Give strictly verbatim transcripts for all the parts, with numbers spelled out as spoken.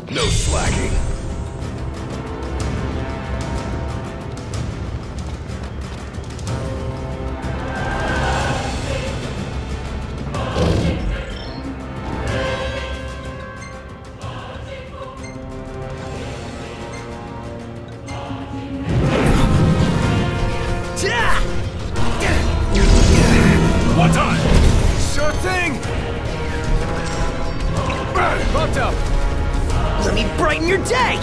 No slacking. One time! Sure thing! Bumped up! Let me brighten your day!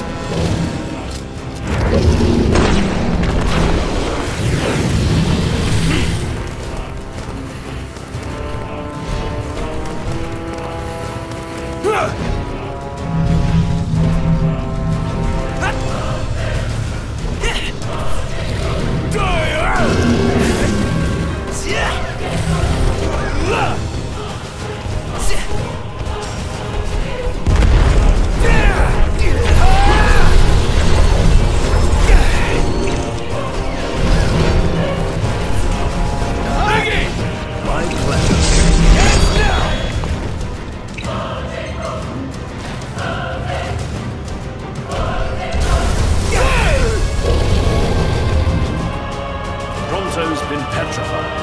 Bronzo's been petrified.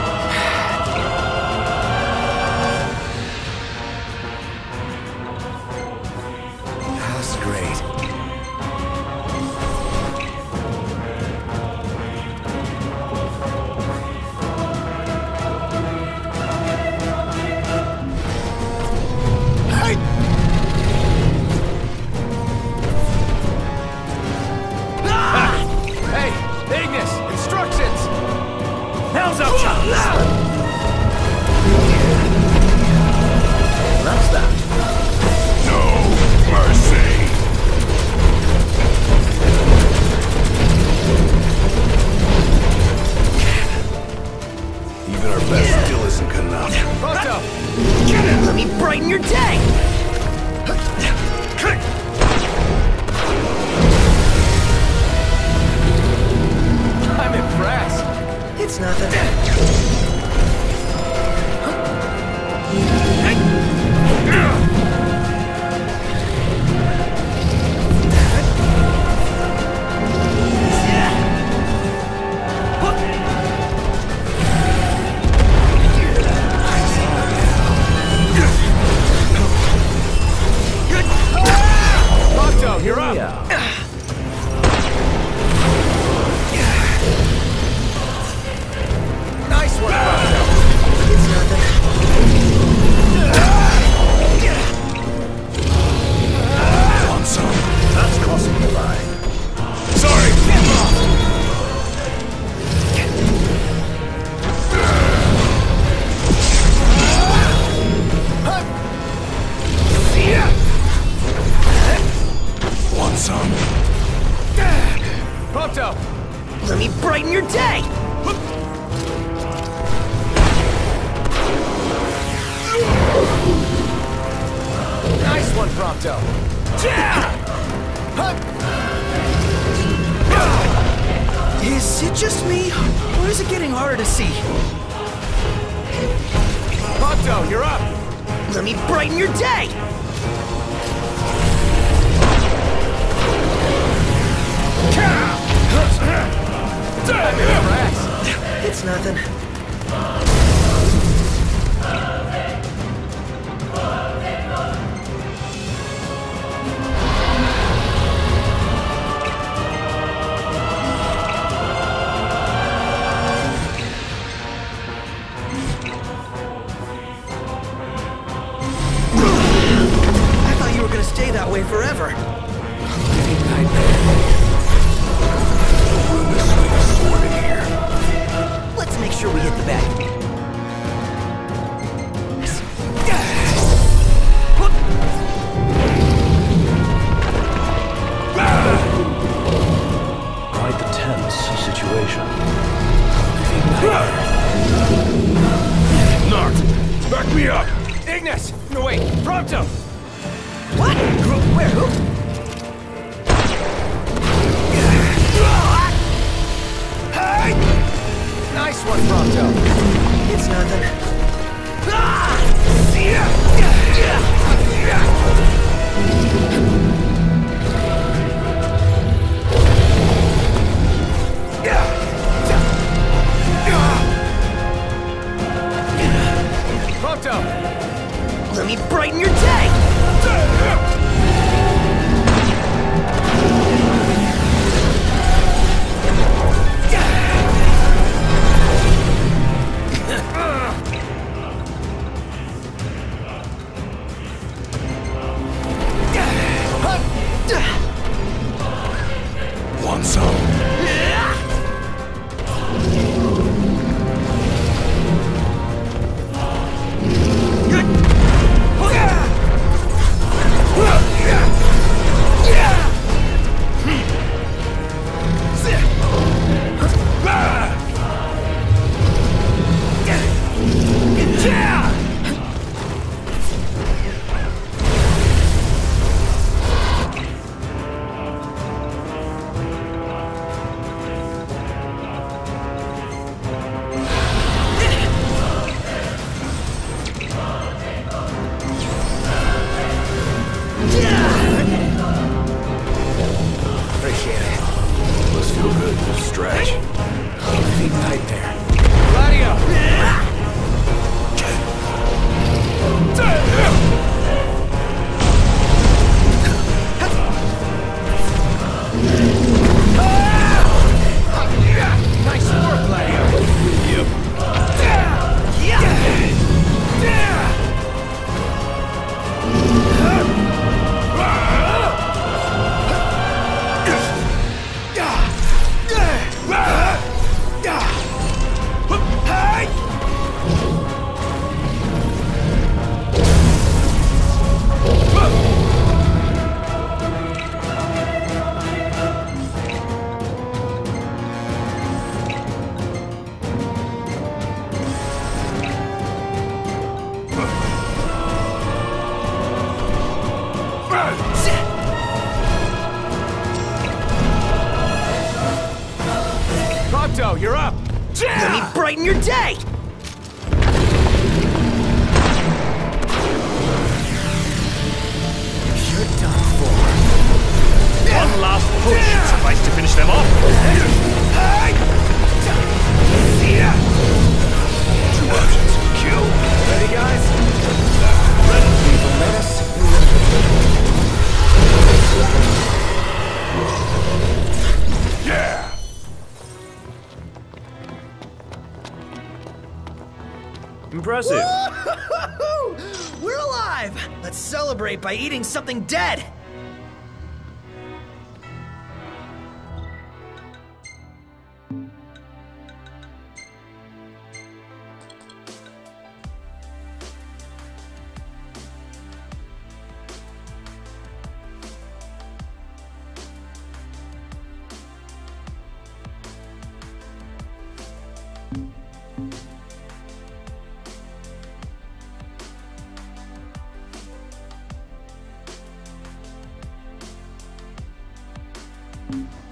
That's great. Hey! Hey! Ignis! Instructions! Now's our chance! That's that. No mercy! Even our best still isn't good enough. Bumped up! Let me brighten your day! I'm impressed. It's nothing. Bumped up, you're up! Nice work, Bumped up. It's nothing. Want some? That's crossing the line. Sorry! Want some? Bumped up! Let me brighten your day! Nice one, Prompto! Is it just me, or is it getting harder to see? Prompto, you're up! Let me brighten your day! I'm impressed. It's nothing. I thought you were gonna stay that way forever. Room to swing a sword in here. Let's make sure we hit the bag. Quite the tense situation. Nart, back me up! Ignis! No, wait! Prompto! What? Where? Who? Nice one, Prompto! It's nothing. me brighten your day! Want some? Appreciate it. Must feel good to stretch. Keep your feet tight there. Gladio! Nice work, Gladio! Yep. Prompto, you're up! Let me brighten your day! You're done for. One last push suffice to finish them off. Two options. Kill. Ready, guys? Leave a menace. Yeah. Impressive. We're alive! Let's celebrate by eating something dead! You